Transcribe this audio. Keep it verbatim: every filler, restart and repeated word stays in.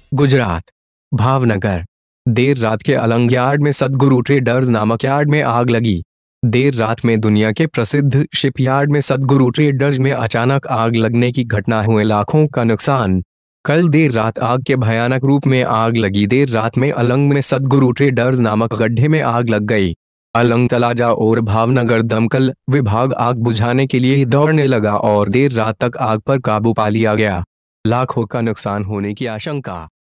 गुजरात, भावनगर। देर रात के अलंग यार्ड में सदगुरु ट्रेडर्स नामक यार्ड में आग लगी। देर रात में दुनिया के प्रसिद्ध शिपयार्ड में सदगुरु ट्रेडर्स में अचानक आग लगने की घटना हुए लाखों का नुकसान। कल देर रात आग के भयानक रूप में आग लगी। देर रात में अलंग में सदगुरु ट्रेडर्स नामक गड्ढे में आग लग गई। अलंग, तलाजा और भावनगर दमकल विभाग आग बुझाने के लिए दौड़ने लगा और देर रात तक आग पर काबू पा लिया गया। लाखों का नुकसान होने की आशंका।